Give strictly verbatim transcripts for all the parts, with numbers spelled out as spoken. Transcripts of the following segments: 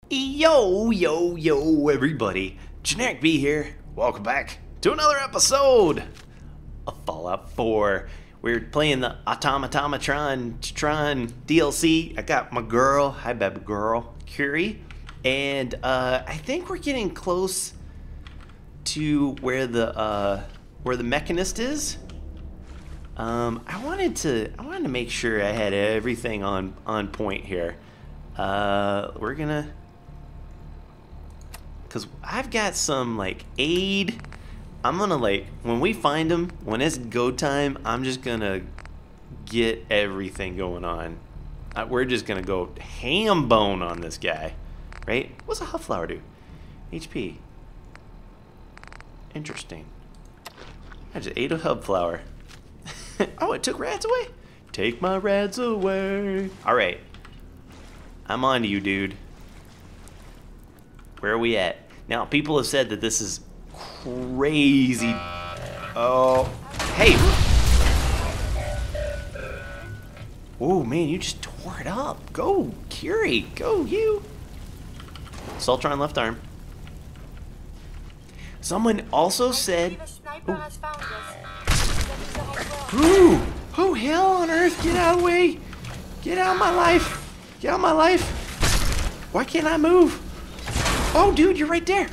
Yo, yo, yo, everybody. Generikb here. Welcome back to another episode of Fallout four. We're playing the Automatron Tron D L C. I got my girl, hi baby girl, Curie. And uh, I think we're getting close to where the uh, where the Mechanist is. Um, I wanted to I wanted to make sure I had everything on on point here. Uh, we're gonna, cause I've got some like aid. I'm gonna like when we find them, when it's go time, I'm just gonna get everything going on. Uh, we're just gonna go ham bone on this guy, right? What's a hub flower do? H P. Interesting. I just ate a hub flower. Oh, it took rats away? Take my rats away. Alright. I'm on to you, dude. Where are we at? Now, people have said that this is crazy. Oh. Hey. Oh, man, you just tore it up. Go, Curie. Go, you. Sultron left arm. Someone also said... Ooh! Who hell on earth? Get out of the way! Get out of my life! Get out of my life! Why can't I move? Oh, dude, you're right there!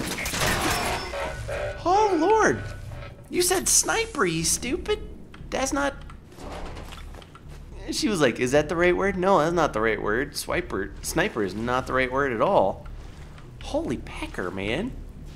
Oh, Lord! You said sniper, you stupid! That's not... She was like, is that the right word? No, that's not the right word. Swiper, sniper is not the right word at all. Holy pecker, man.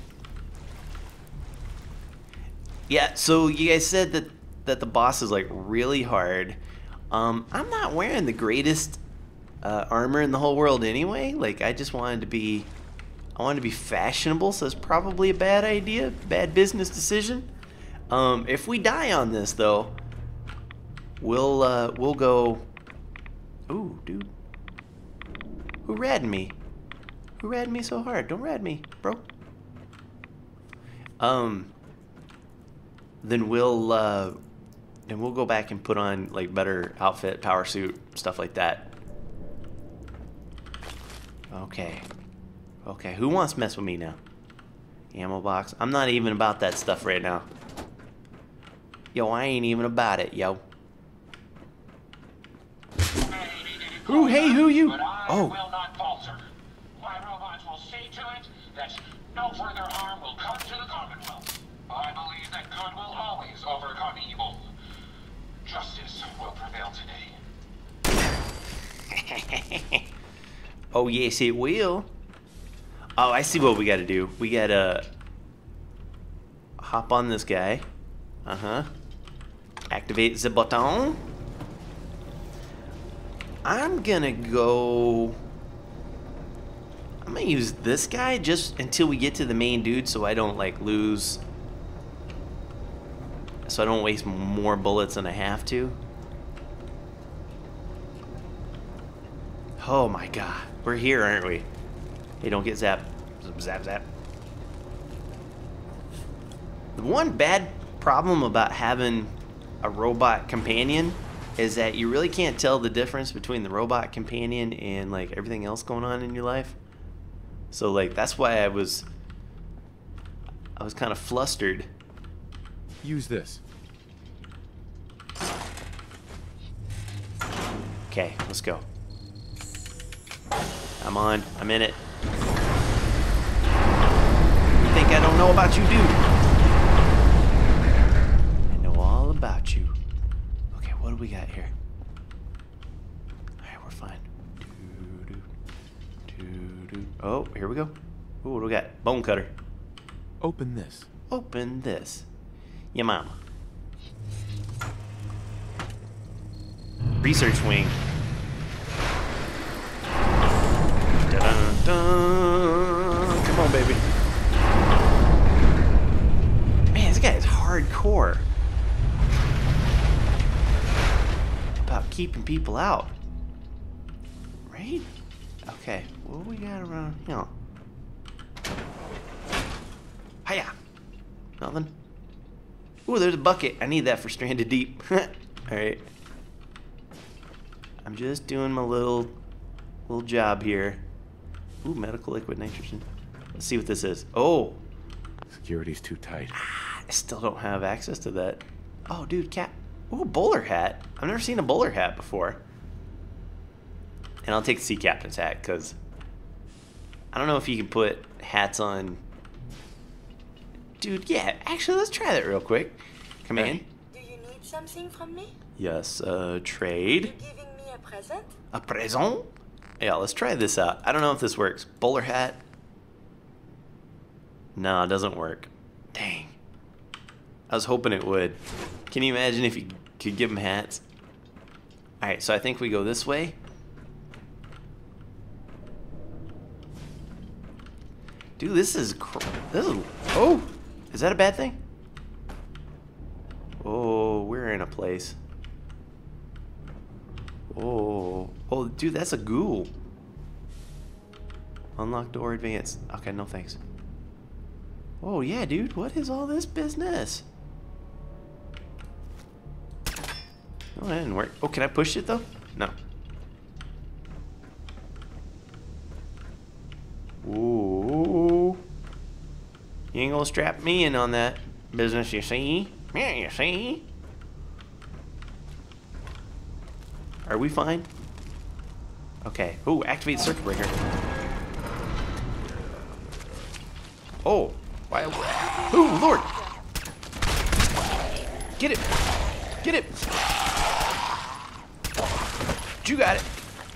Yeah, so you guys said that that the boss is like really hard. Um, I'm not wearing the greatest uh, armor in the whole world anyway. Like I just wanted to be, I wanted to be fashionable. So it's probably a bad idea, bad business decision. Um, if we die on this though, we'll uh, we'll go. Ooh, dude, who ratted me? Who ratted me so hard? Don't rat me, bro. Um. Then we'll uh, and we'll go back and put on like better outfit, power suit, stuff like that. Okay, okay. Who wants to mess with me now? Ammo box. I'm not even about that stuff right now. Yo, I ain't even about it, yo. Who? Hey, who you? Oh. Will not falter. My robots will see to it that no further harm will come to the Commonwealth. I believe that good will always overcome evil. Justice will prevail today. Oh, yes, it will. Oh, I see what we gotta do. We gotta hop on this guy. Uh-huh. Activate the button. I'm gonna go... I'm gonna use this guy just until we get to the main dude so I don't, like, lose... So I don't waste more bullets than I have to. Oh my god. We're here, aren't we? Hey, don't get zapped. Zap, zap. The one bad problem about having a robot companion is that you really can't tell the difference between the robot companion and like everything else going on in your life. So like that's why I was I was kind of flustered. Use this. Okay, let's go. I'm on. I'm in it. You think I don't know about you, dude? I know all about you. Okay, what do we got here? Alright, we're fine. Doo-doo. Doo-doo. Oh, here we go. Ooh, what do we got? Bone cutter. Open this. Open this. Your mama. Research wing. Dun-dun-dun. Come on, baby. Man, this guy is hardcore about keeping people out. Right? Okay, what do we got around here? Hiya! Nothing. Ooh, there's a bucket. I need that for Stranded Deep. Alright. I'm just doing my little little job here. Ooh, medical liquid nitrogen. Let's see what this is. Oh, Security's too tight. I still don't have access to that. Oh, dude, cat. Ooh, bowler hat. I've never seen a bowler hat before. And I'll take the sea captain's hat because I don't know if you can put hats on. Dude, yeah. Actually, let's try that real quick. Come in. Do you need something from me? Yes. Uh, trade. You giving me a present? A present? Yeah, let's try this out. I don't know if this works. Bowler hat. No, it doesn't work. Dang. I was hoping it would. Can you imagine if you could give them hats? Alright, so I think we go this way. Dude, this is... Cr this is... Oh! Is that a bad thing? Oh, we're in a place. Oh. Oh, dude, that's a ghoul. Unlock door advance. Okay, no thanks. Oh, yeah, dude. What is all this business? Oh, that didn't work. Oh, can I push it, though? No. Ooh. You ain't gonna strap me in on that business, you see? Yeah, you see? Are we fine? Okay. Ooh, activate circuit breaker. Oh. Why? Ooh, Lord! Get it! Get it! You got it!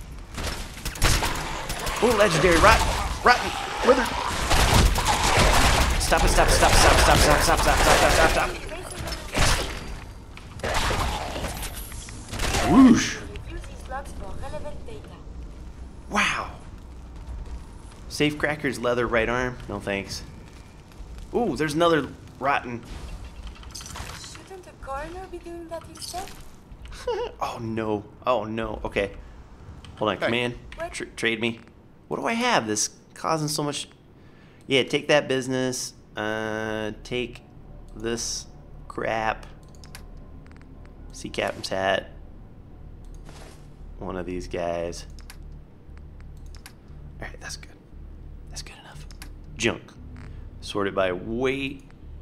Oh, legendary! Rotten! Rotten! Wither! Stop it! Stop! Stop! Stop! Stop! Stop! Stop! Stop! Stop! Stop! Stop! Whoosh! Use these logs for relevant data. Wow! Safe crackers, leather, right arm. No thanks. Ooh, there's another rotten. Shouldn't the coroner be doing that instead? Oh no! Oh no! Okay, hold on, Hey. command. Tr trade me. What do I have? This causing so much. Yeah, take that business. Uh, take this crap. Sea captain's hat. One of these guys. All right, that's good. That's good enough. Junk. Sorted by weight.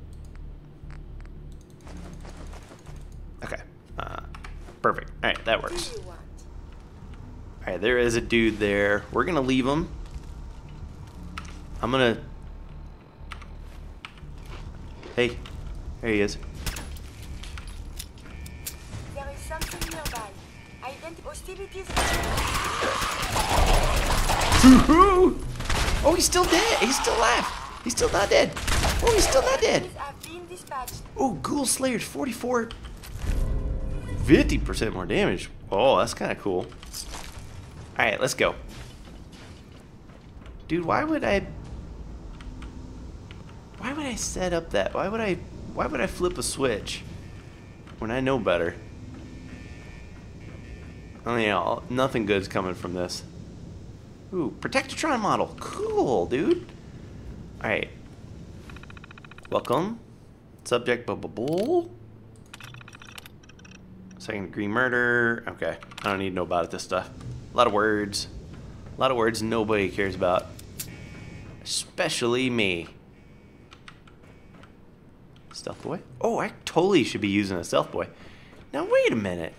Okay. Uh, perfect. All right, that What works. do you want? All right, there is a dude there. We're gonna leave him. I'm gonna. Hey, there he is. There is something nearby. Ident hostilities. Oh, he's still dead. He's still alive. He's still not dead. Oh, he's still not dead. Hostilities have been dispatched. Oh, Ghoul Slayer's forty-four. fifty percent more damage. Oh, that's kind of cool. Alright, let's go. Dude, why would I... Why would I set up that? Why would I... Why would I flip a switch? When I know better. Oh, yeah, nothing good's coming from this. Ooh, Protectatron model. Cool, dude. Alright. Welcome. Subject, blah, blah, blah. Second degree murder. Okay. I don't need to know about this stuff. A lot of words. A lot of words nobody cares about. Especially me. Stealth boy? Oh, I totally should be using a stealth boy. Now, wait a minute.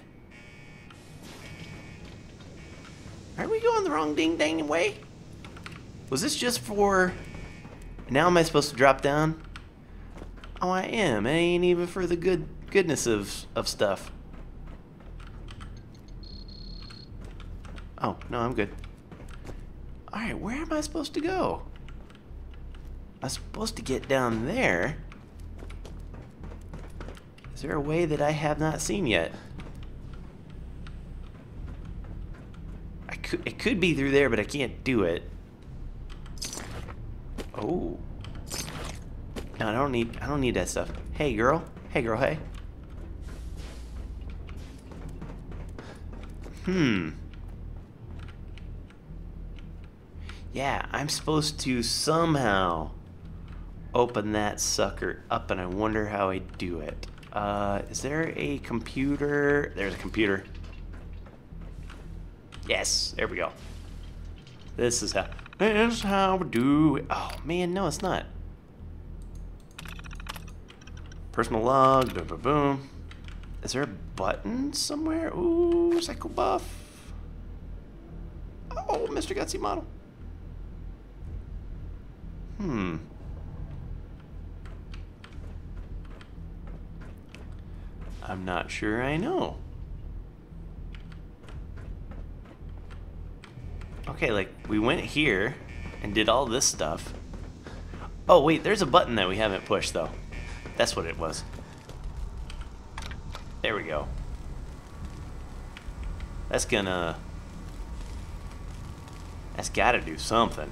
Are we going the wrong ding-dang way? Was this just for... Now am I supposed to drop down? Oh, I am. It ain't even for the good goodness of, of stuff. Oh, no, I'm good. Alright, where am I supposed to go? I'm supposed to get down there. Is there a way that I have not seen yet? I could, it could be through there, but I can't do it. Oh. No, I don't need I don't need that stuff. Hey girl. Hey girl, hey. Hmm. Yeah, I'm supposed to somehow open that sucker up, and I wonder how I do it. Uh, is there a computer? There's a computer. Yes, there we go. This is how. That's how we do it. Oh man, no, it's not. Personal log, boom, boom, boom. Is there a button somewhere? Ooh, cycle buff. Oh, Mister Gutsy model. Hmm. I'm not sure I know. Okay, like, we went here and did all this stuff. Oh, wait, there's a button that we haven't pushed, though. That's what it was. There we go. That's gonna... That's gotta do something.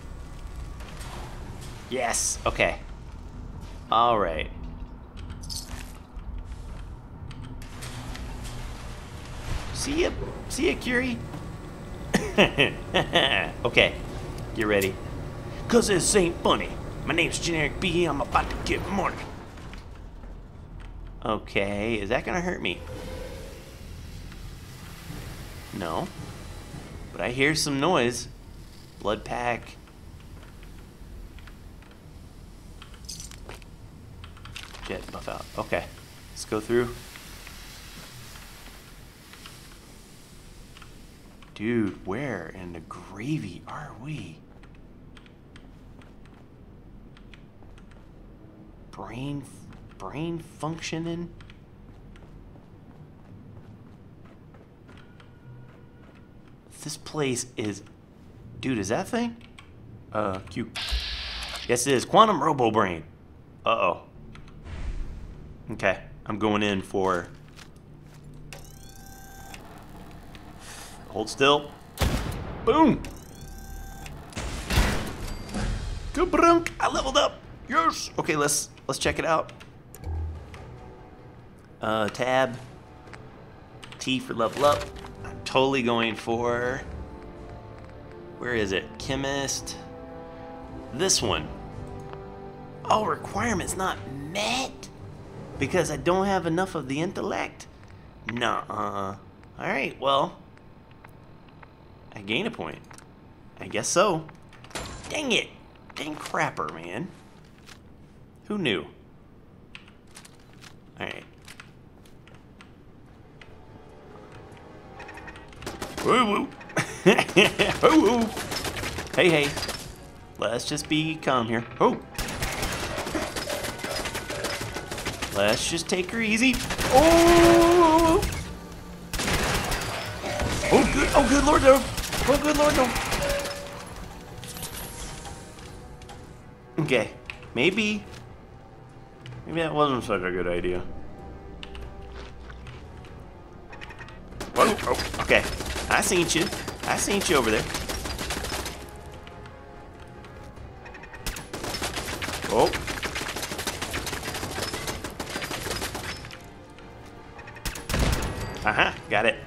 Yes! Okay. Alright. See ya, see ya, Curie. Okay, get ready. Cause this ain't funny. My name's Generikb, I'm about to get money. Okay, is that gonna hurt me? No. But I hear some noise. Blood pack. Jet buff out. Okay, let's go through. Dude, where in the gravy are we? Brain, brain functioning? This place is... Dude, is that thing? Uh, Q. Yes, it is. Quantum Robobrain. Uh-oh. Okay, I'm going in for... Hold still. Boom! Kabrunk! I leveled up! Yes! Okay, let's let's check it out. Uh, tab. T for level up. I'm totally going for... Where is it? Chemist. This one. Oh, requirements not met? Because I don't have enough of the intellect? Nuh-uh. Alright, well... I gain a point. I guess so. Dang it! Dang crapper, man. Who knew? Alright. Woo woo! Woo woo! Hey hey. Let's just be calm here. Oh! Let's just take her easy. Oh! Oh good! Oh good lord no! Oh good lord no! Okay, maybe, maybe that wasn't such a good idea. Whoa! Oh, okay. I seen you. I seen you over there. Oh. Uh huh. Got it.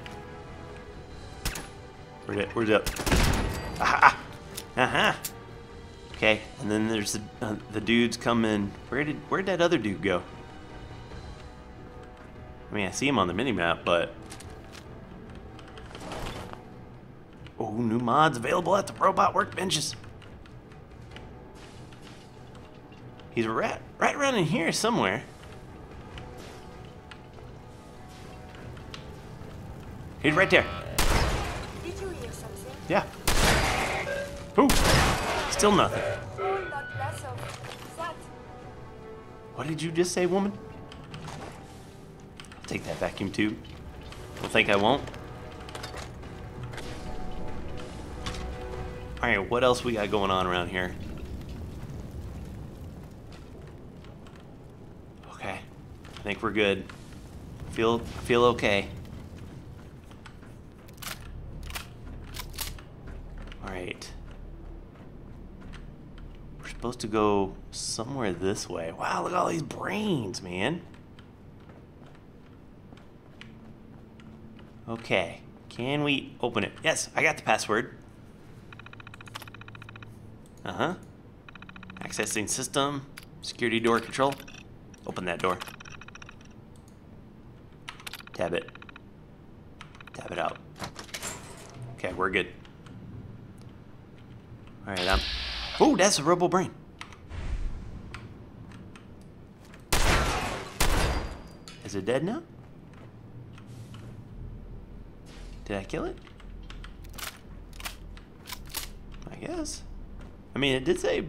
Where'd it? Where's it? Aha! Uh huh. Okay, and then there's the, uh, the dudes coming. Where did where'd that other dude go? I mean, I see him on the minimap, but oh, new mods available at the robot workbenches. He's right right around in here somewhere. He's right there. Did you hear something? Yeah. Ooh. Still nothing. Oh, not less of that. What did you just say, woman? I'll take that vacuum tube. Don't think I won't. Alright, what else we got going on around here? Okay. I think we're good. Feel feel okay. Alright. We're supposed to go somewhere this way. Wow, look at all these brains, man. Okay. Can we open it? Yes, I got the password. Uh-huh. Accessing system. Security door control. Open that door. Tab it. Tab it out. Okay, we're good. Alright, I'm... Oh, that's a Robobrain. Is it dead now? Did I kill it? I guess. I mean, it did say...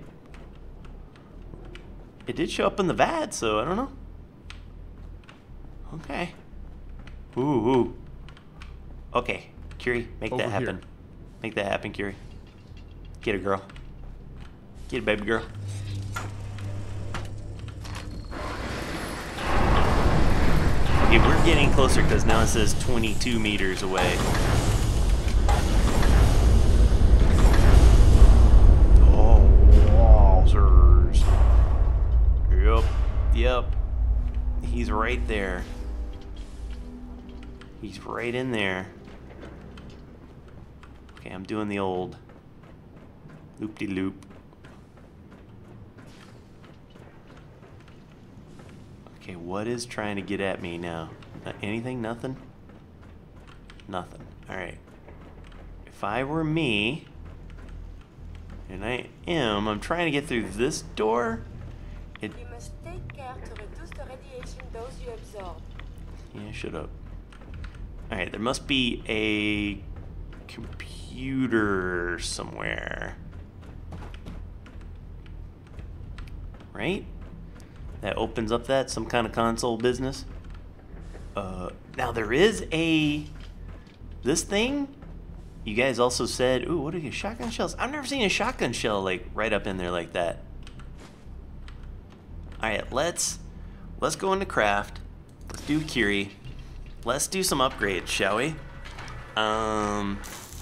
It did show up in the V A D, so I don't know. Okay. Ooh, ooh. Okay, Curie, make Over that happen. here. Make that happen, Curie. Get a girl. Get a baby girl. Okay, we're getting closer because now it says twenty-two meters away. Oh, wowzers. Yep, yep. He's right there. He's right in there. Okay, I'm doing the old loop-de-loop. Okay, what is trying to get at me now? Not anything? Nothing? Nothing. Alright. If I were me, and I am, I'm trying to get through this door. It, You must take care to reduce the radiation dose you absorb. yeah, shut up. Alright, there must be a computer somewhere. Right? That opens up that, some kind of console business. Uh, now there is a, this thing, you guys also said, ooh, what are these shotgun shells? I've never seen a shotgun shell like right up in there like that. Alright, let's, let's go into craft. Let's do Curie. Let's do some upgrades, shall we? Um...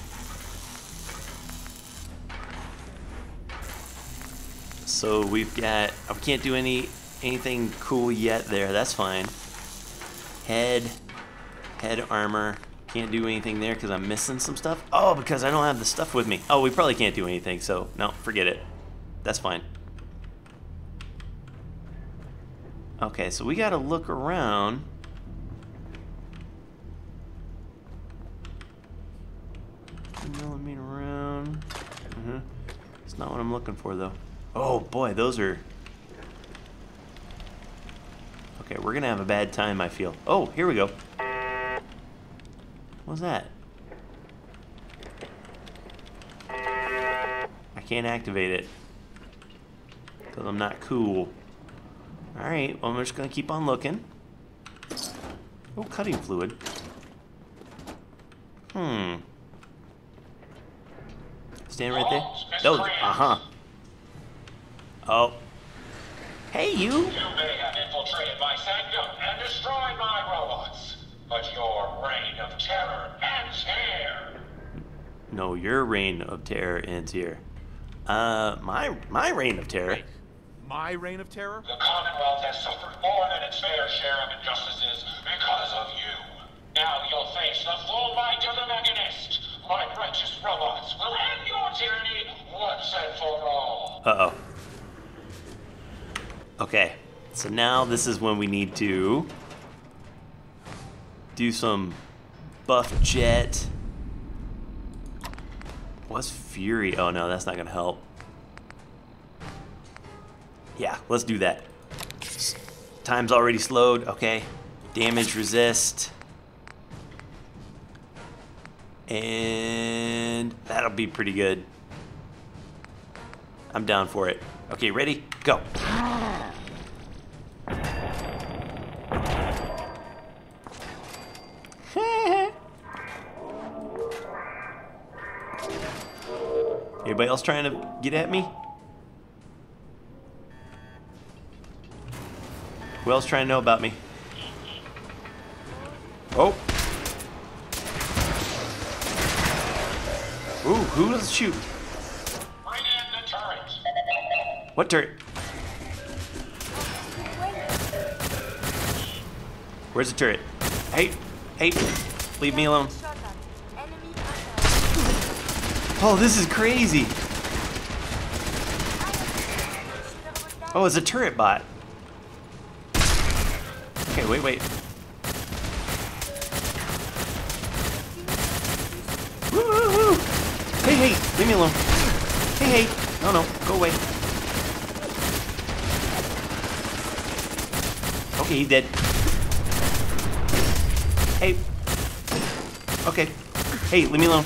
So we've got, we can't do any anything cool yet there, that's fine. Head, head armor, can't do anything there because I'm missing some stuff. Oh, because I don't have the stuff with me. Oh, we probably can't do anything, so no, forget it. That's fine. Okay, so we gotta look around. Millimeter around. Mm-hmm. It's not what I'm looking for though. Oh boy, those are... Okay, we're gonna have a bad time, I feel. Oh, here we go. What's that? I can't activate it. Because I'm not cool. Alright, well, I'm just gonna keep on looking. Oh, cutting fluid. Hmm. Stand right there. Those, uh-huh. Oh. Hey, you! You may have infiltrated my sanctum and destroyed my robots, but your reign of terror ends here. No, your reign of terror ends here. Uh, my my reign of terror. Wait, my reign of terror? The Commonwealth has suffered more than its fair share of injustices because of you. Now you'll face the full might of the Mechanist. My righteous robots will end your tyranny once and for all. Uh-oh. Okay, so now this is when we need to do some buff jet. What's Fury? Oh no, that's not gonna help. Yeah, let's do that. Time's already slowed, okay. Damage resist. And that'll be pretty good. I'm down for it. Okay, ready? Go. Anybody else trying to get at me? Who else trying to know about me? Oh. Ooh, who does shoot? Bring in the turret. What turret? Where's the turret? Hey, hey, leave me alone. Shot at. Enemy under. Oh, this is crazy. Oh, it's a turret bot. Okay, wait, wait. Woo, woo, woo. Hey, hey, leave me alone. Hey, hey. No, no. Go away. Okay, he's dead. Hey. Okay. Hey, leave me alone.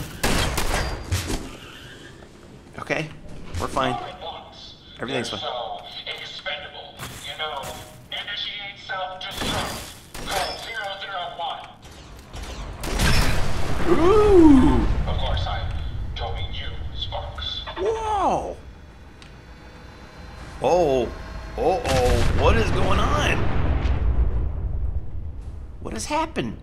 Okay. We're fine. Everything's fine. So expendable. You know, initiate self-destruct. Code zero zero one. Ooh. Of course, I don't mean you, Sparks. Whoa. Oh. Oh, oh. What is going on? What has happened?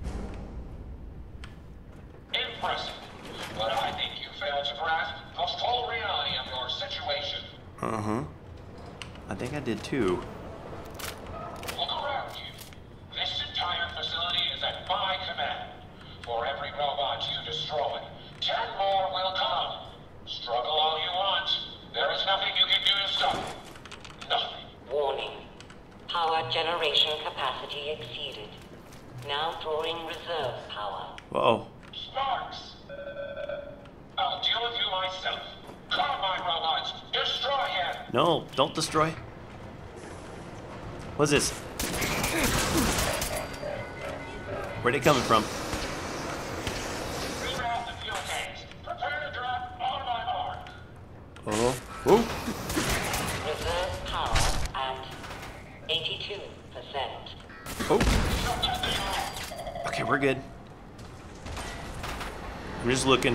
Impressive. But I think you failed to grasp the full reality of your situation. Uh-huh. I think I did too. Look around you. This entire facility is at my command. For every robot you destroy, ten more will come. Struggle all you want. There is nothing you can do to stop it. Nothing. Warning. Power generation capacity exceeded. Now drawing reserve power. Whoa. Sparks! I'll deal with you myself. Call my robots. Destroy him. No, don't destroy. What's this? Where'd it coming from? Reroute the fuel tanks. Prepare to drop on my mark. Oh. Oh. Reserve power at eighty-two percent. Oh. Okay, we're good. I'm just looking.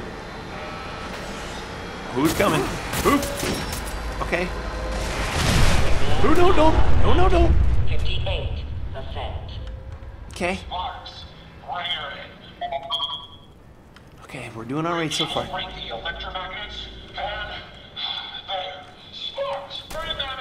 Who's coming? Who? Okay. Who? No, no. No, no, no. fifty-eight percent. Okay. Sparks, bring her in. Okay, we're doing all right so far. Break the electromagnets and there. Sparks, bring them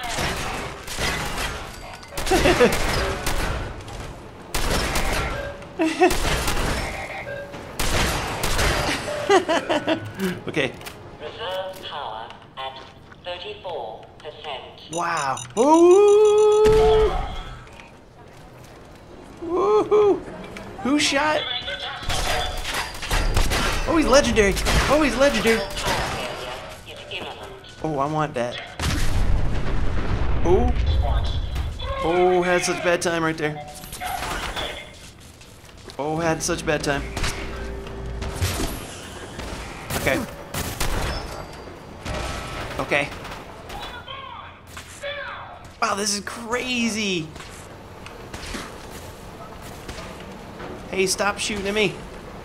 Okay. Reserve power at thirty-four percent. Wow. Ooh. Woohoo. Who shot? Oh, he's legendary. Oh, he's legendary. Power failure is imminent. Oh, I want that. Oh. Oh, had such bad time right there. Oh, had such bad time. Okay. Okay. Wow, this is crazy. Hey, stop shooting at me.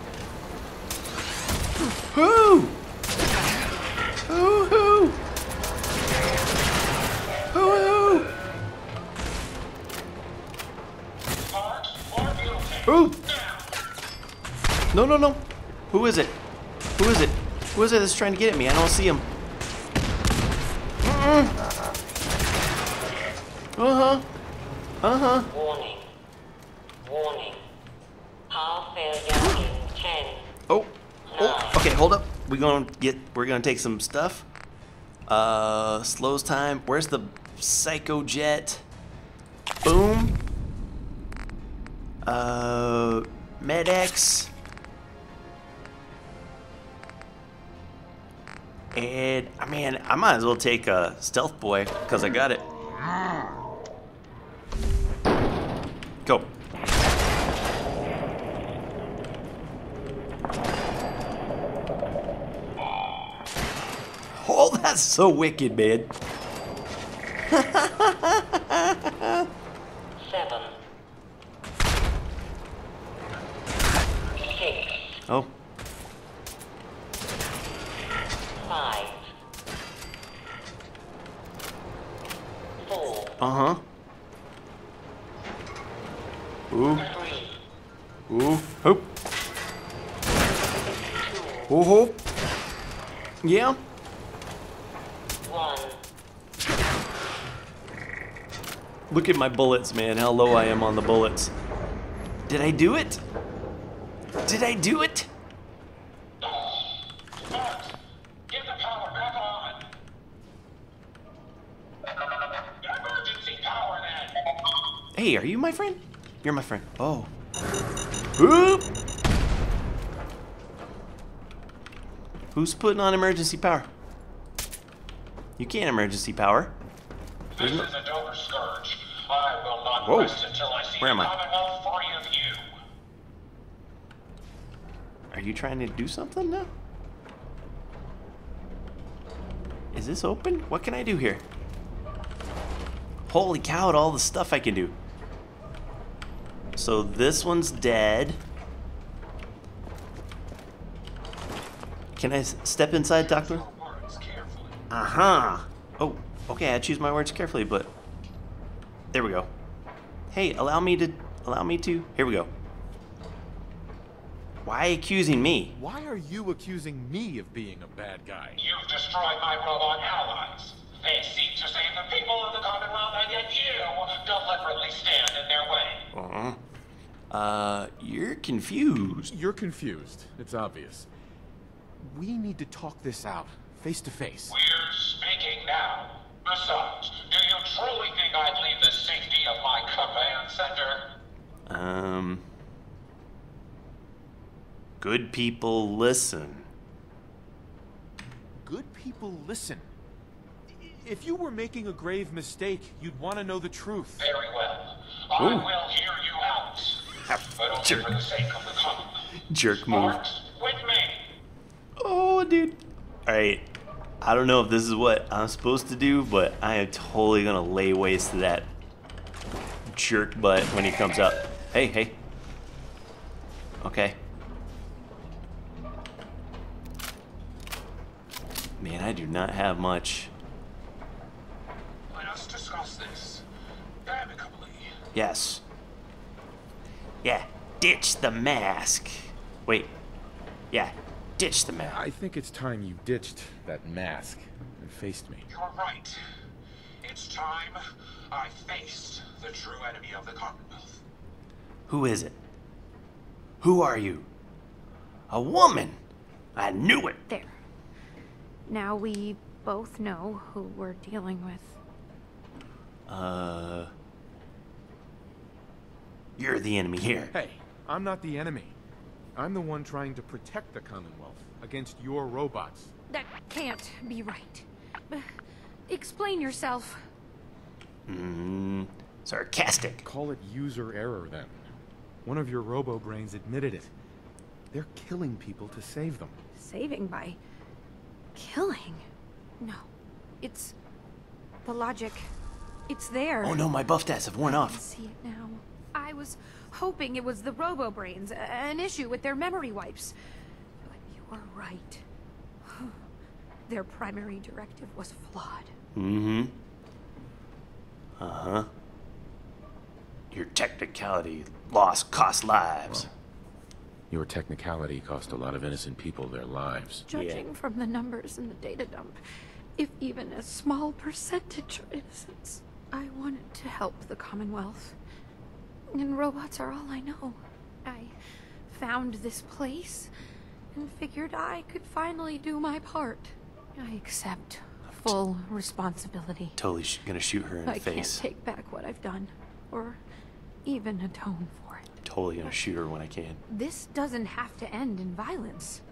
Whoo! Hoo hoo! Hoo hoo! Ooh! No, no, no. Who is it? Who is it? Who is it that's trying to get at me? I don't see him. Uh-uh. Uh-huh. Uh-huh. Warning. Warning. Power failure in ten. Oh. Oh. Okay, hold up. We're gonna get we're gonna take some stuff. Uh slows time. Where's the Psycho Jet? Boom. Uh MedX. And I mean, I might as well take a Stealth Boy because I got it. Go. Oh, that's so wicked, man. Seven. Six. Oh. Five. Four. Uh-huh. Ooh. Three. Ooh. Hoop. Ooh, hoop. Yeah. One. Look at my bullets, man. How low I am on the bullets. Did I do it? Did I do it? Sparks, get the power back on. Emergency power then. Hey, are you my friend? You're my friend. Oh. Whoop. Who's putting on emergency power? You can't emergency power. This is a Dover scourge. I will not Whoa. rest until I see Where the am I? Commonwealth free of you. Are you trying to do something now? Is this open? What can I do here? Holy cow, at all the stuff I can do. So this one's dead. Can I s- step inside, Doctor? Words carefully. Uh-huh. Oh, okay, I choose my words carefully, but there we go. Hey, allow me to allow me to. Here we go. Why accusing me? Why are you accusing me of being a bad guy? You've destroyed my robot allies. They seek to save the people of the Commonwealth, and yet you deliberately stand in their way. Uh-huh. Uh, you're confused. You're confused. It's obvious. We need to talk this out, face to face. We're speaking now. Besides, do you truly think I'd leave the safety of my command center? Um, good people listen. Good people listen. If you were making a grave mistake, you'd want to know the truth. Very well. I Ooh. will hear you out. But only Jerk. for the sake of the Commonwealth. Jerk move. Part with me. Oh, dude. Alright. I don't know if this is what I'm supposed to do, but I am totally gonna lay waste to that jerk butt when he comes up. Hey, hey. Okay. Man, I do not have much. Let us discuss this amicably. Yes. Yeah, ditch the mask. Wait. Yeah, ditch the mask. I think it's time you ditched that mask and faced me. You're right. It's time I faced the true enemy of the Commonwealth. Who is it? Who are you? A woman. I knew it. There. Now we both know who we're dealing with. Uh... You're the enemy here. Hey, I'm not the enemy. I'm the one trying to protect the Commonwealth against your robots. That can't be right. Uh, Explain yourself. Mmm... Sarcastic. Call it user error, then. One of your Robobrains admitted it. They're killing people to save them. Saving by killing? No. It's the logic. It's there. Oh no, my buff stats have worn I off. can see it now. I was hoping it was the Robobrains, a- an issue with their memory wipes. But you were right. Their primary directive was flawed. Mm-hmm. Uh-huh. Your technicality loss cost lives. Your technicality cost a lot of innocent people their lives. Judging Yeah. from the numbers in the data dump, if even a small percentage are innocents, I wanted to help the Commonwealth. And robots are all I know. I found this place and figured I could finally do my part. I accept full responsibility. Totally sh gonna shoot her in the I face. can't take back what I've done, or even atone for it. Totally gonna shoot her when I can. This doesn't have to end in violence.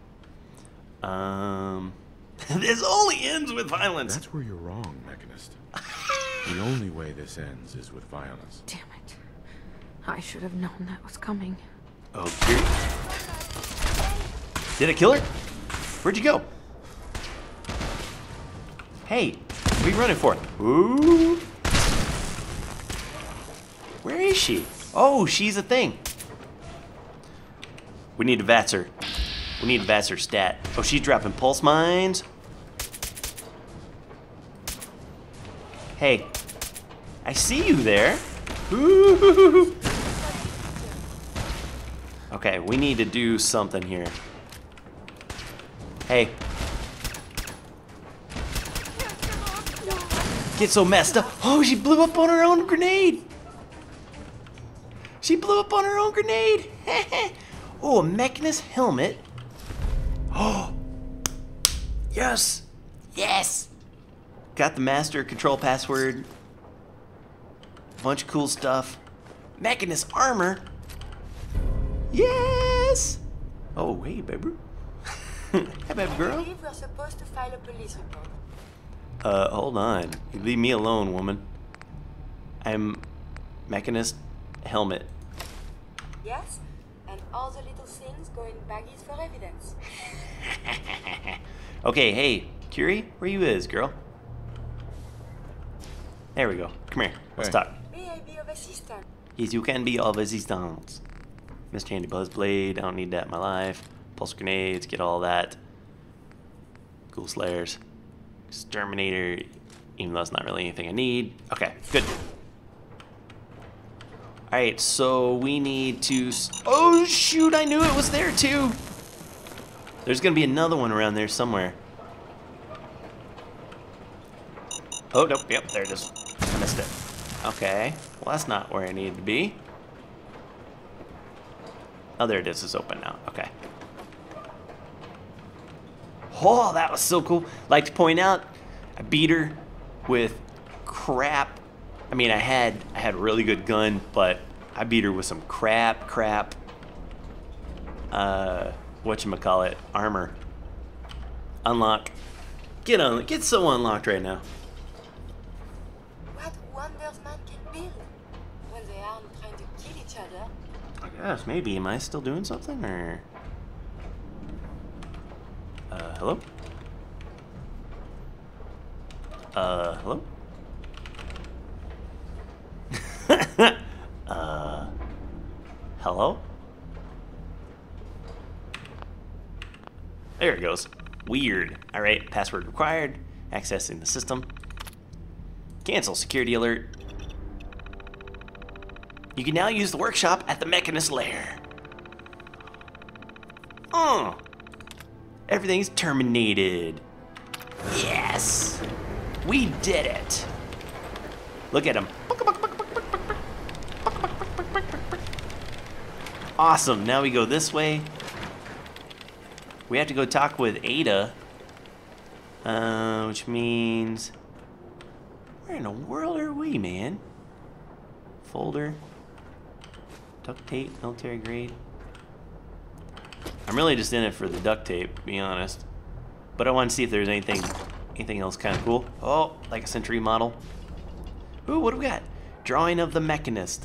Um... this only ends with violence! That's where you're wrong, Mechanist. The only way this ends is with violence. Damn it. I should have known that was coming. Oh, dear. Did I kill her? Where'd you go? Hey, what are you running for? Ooh. Where is she? Oh, she's a thing. We need to vats her. We need to vats her stat. Oh, she's dropping pulse mines. Hey, I see you there. Ooh. Okay, we need to do something here. Hey. Get so messed up. Oh, she blew up on her own grenade. She blew up on her own grenade. Oh, a Mechanist helmet. Oh. Yes. Yes. Got the master control password. Bunch of cool stuff. Mechanist armor. Yes. Oh, hey, baby. Hey, baby I girl. believe we're supposed to file a police report. Uh, hold on. You leave me alone, woman. I'm Mechanist Hermit. Yes? And all the little things go in baggies for evidence. Okay, hey, Curie, where you is, girl? There we go. Come here. Let's Hey. talk. May I be of assistance? Yes, you can be of assistance. Mister Handy Buzzblade, I don't need that in my life. Pulse grenades, get all that. Ghoul Slayers. Exterminator, even though it's not really anything I need. Okay, good. Alright, so we need to... S oh, shoot, I knew it was there, too. There's going to be another one around there somewhere. Oh, nope, yep, there it is. I missed it. Okay, well, that's not where I needed to be. Oh, there it is. It's open now. Okay. Oh, that was so cool. Like to point out, I beat her with crap. I mean, I had I had a really good gun, but I beat her with some crap, crap. Uh, whatchamacallit, armor. Unlock. Get on. Get so unlocked right now. What wonders man can build when they aren't trying to kill each other? I guess maybe. Am I still doing something or? Uh, hello? Uh, hello? uh, hello? There it goes. Weird. Alright, password required. Accessing the system. Cancel security alert. You can now use the workshop at the Mechanist lair. Oh! Everything's terminated. Yes! We did it! Look at him. Awesome, now we go this way. We have to go talk with Ada. Uh, which means... Where in the world are we, man? Folder. Duct tape, military grade. I'm really just in it for the duct tape, to be honest. But I want to see if there's anything anything else kind of cool. Oh, like a Century model. Ooh, what do we got? Drawing of the Mechanist.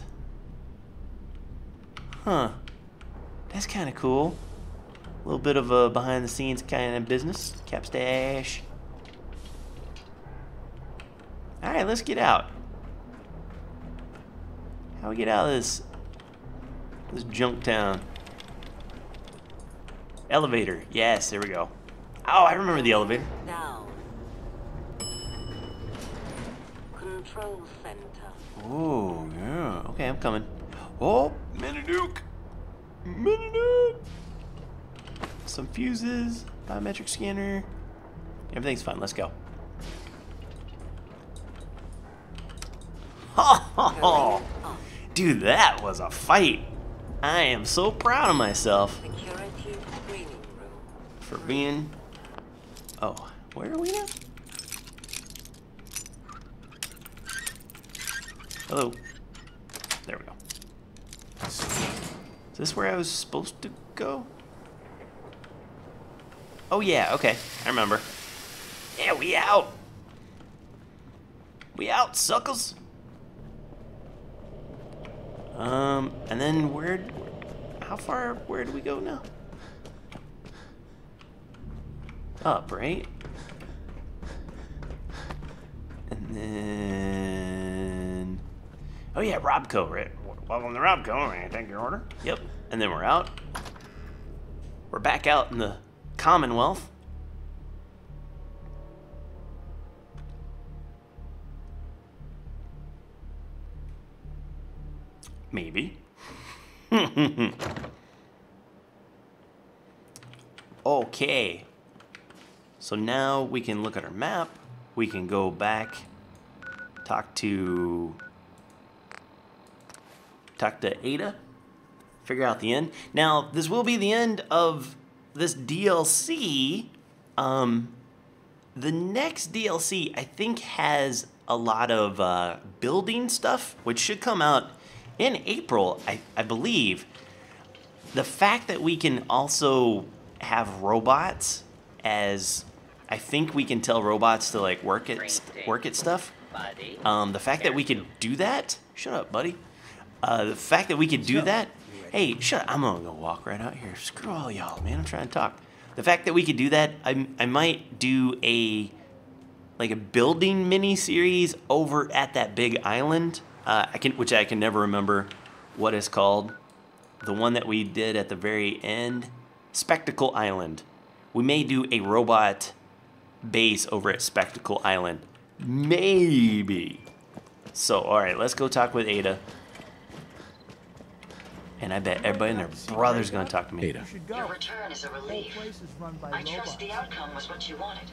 Huh. That's kind of cool. A little bit of a behind the scenes kind of business. Capstash. Alright, let's get out. How do we get out of this this junk town? Elevator. Yes, there we go. Oh, I remember the elevator. Down. Control center. Oh, yeah. Okay, I'm coming. Oh, Miniduke. Miniduke. Some fuses. Biometric scanner. Everything's fine. Let's go. Ha ha ha. Dude, that was a fight. I am so proud of myself. Security screening room. For being... Oh, where are we now? Hello. There we go. Is this where I was supposed to go? Oh yeah, okay. I remember. Yeah, we out. We out, suckers. Um, and then where... How far... Where do we go now? Up, right? And then... Oh yeah, Robco, right? Welcome to Robco, may I take your order? Yep. And then we're out. We're back out in the Commonwealth. Maybe. Okay. So now we can look at our map. We can go back, talk to talk to Ada, figure out the end. Now, this will be the end of this D L C. Um, the next D L C, I think, has a lot of uh, building stuff, which should come out in April, I, I believe. The fact that we can also have robots as, I think we can tell robots to like work at work at stuff. Um, the fact that we could do that. Shut up, buddy. Uh, the fact that we could do that. Hey, shut up. I'm gonna go walk right out here. Screw all y'all, man. I'm trying to talk. The fact that we could do that, I I might do a like a building mini series over at that big island. Uh, I can, which I can never remember what it's called. The one that we did at the very end, Spectacle Island. We may do a robot base over at Spectacle Island. Maybe. So, alright, let's go talk with Ada. And I bet everybody and their brother's gonna talk to me. Ada. Your return is a relief. I trust the outcome was what you wanted.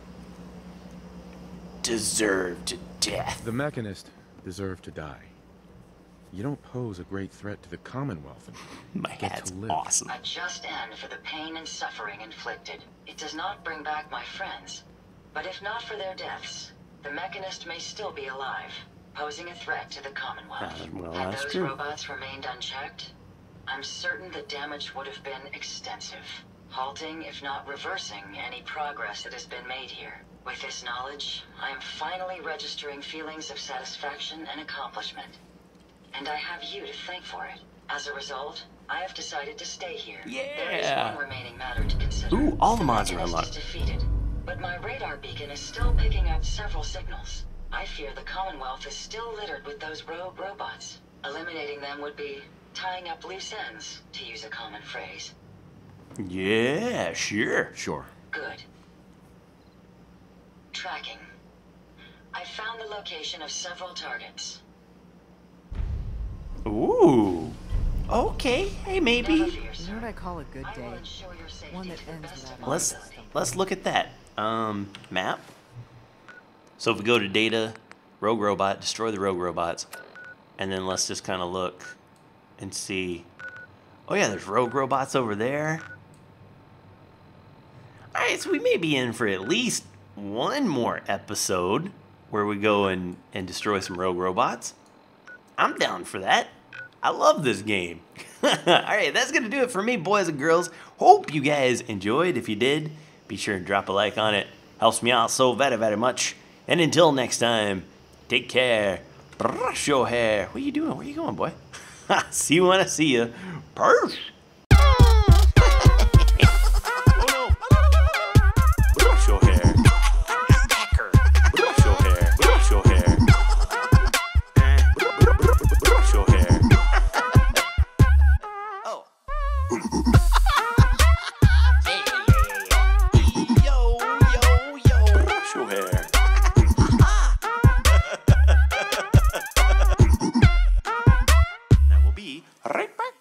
Deserved death. The Mechanist deserved to die. You don't pose a great threat to the Commonwealth. My hat's awesome. A just end for the pain and suffering inflicted. It does not bring back my friends. But if not for their deaths, the Mechanist may still be alive, posing a threat to the Commonwealth. Uh, well, Had that's those true. robots remained unchecked, I'm certain the damage would have been extensive, halting, if not reversing, any progress that has been made here. With this knowledge, I am finally registering feelings of satisfaction and accomplishment. And I have you to thank for it. As a result, I have decided to stay here. Yeah. There is one remaining matter to consider. Ooh, all the mods are Mechanist unlocked. is defeated, but my radar beacon is still picking up several signals. I fear the Commonwealth is still littered with those rogue robots. Eliminating them would be tying up loose ends, to use a common phrase. Yeah, sure. Sure. Good. Tracking. I found the location of several targets. Ooh. Okay. Hey, Never maybe. fear, You know sir. what I call a good I will day? ensure your safety One that to the ends best without of my Let's ability. let's look at that. Um, map. So if we go to data, rogue robot, destroy the rogue robots, and then let's just kind of look and see. Oh yeah, there's rogue robots over there. All right, so we may be in for at least one more episode where we go and and destroy some rogue robots. I'm down for that. I love this game. All right, that's going to do it for me, boys and girls. Hope you guys enjoyed. If you did, be sure and drop a like on it. Helps me out so very, very much. And until next time, take care. Brush your hair. What are you doing? Where are you going, boy? See you when I see you. Peace. Oh, no. Brush your hair. Brush your hair. Brush your hair. Brush your hair. Oh. Yo, yo, yo. Brush your hair. I will be right back.